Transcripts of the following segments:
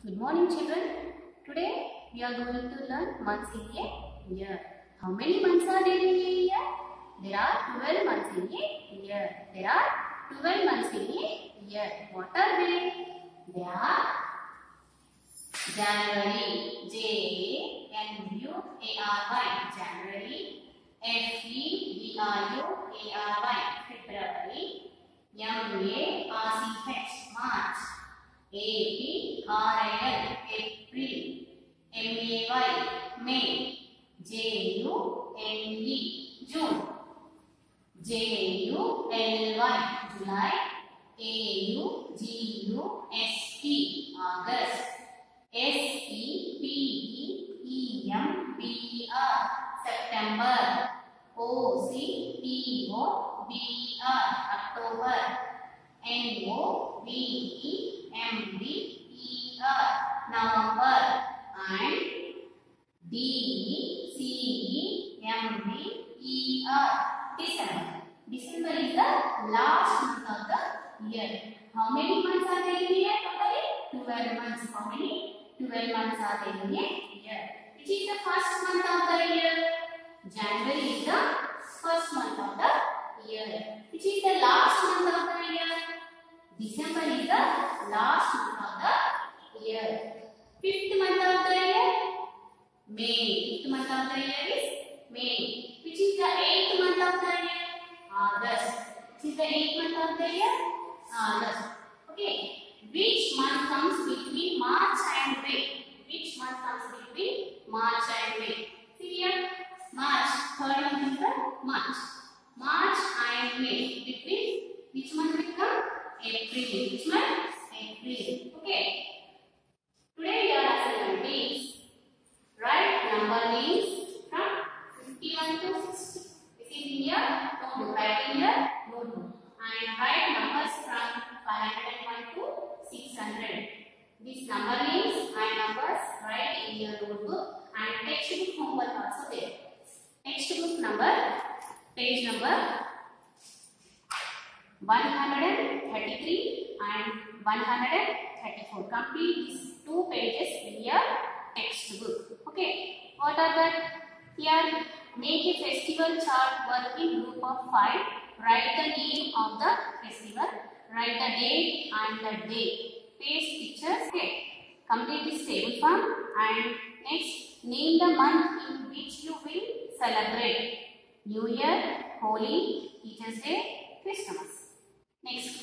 Good morning, children. Today we are going to learn months in a year. How many months are there in a year? There are 12 months in a year. There are 12 months in a year. What are they? They are January, J-A-N-U-A-R-Y, January, F-E-B-R-U-A-R-Y, February, M-A-R-C-H, March, A-P-R-I-L, April, M-A-Y, May, J-U-N-E, June, J-U-L-Y, July, A-U-G-U-S-T, August, S-E-P-E-E-M-B-R, September, O-C-T-O-B-R, October, N-O-V-E-M-B-E-R, November, and D-E-C-E-M-B-E-R, December. December is the last month of the year. How many months are there in a year totally? 12 months. How many? 12 months are there in a year. Which is the first month of the year? January is the first month of the year. Which is the last month of the year? December is the last month of the year. Fifth month of the year? May. Fifth month of the year is May. Which is the eighth month of the year? August. Which is the eighth month of the year? August. Okay. Which month comes between March and May? Which month comes between March and May? See here. March. Third month is the March. March and May. Between which month will come? April. Which month? April. Okay. Today we are assignment is write number names from 51 to 60. This is in your notebook. Write in your notebook. And write numbers from 501 to 600. These number names and numbers write in your notebook, and textbook homework also there. Textbook number, page number 133 and 134. Complete these two pages in your textbook. Okay. What are that? Here, make a festival chart working group of 5. Write the name of the festival. Write the date and the day. Paste pictures. Okay. Complete this table form, and next name the month in which you will celebrate. New Year, Holi, Teachers Day, Christmas. Next,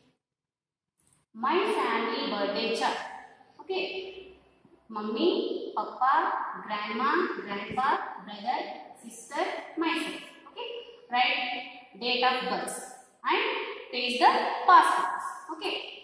my family birthday chart. Okay. Mummy, Papa, Grandma, Grandpa, brother, sister, myself. Okay. Write date of birth and paste the passports. Okay.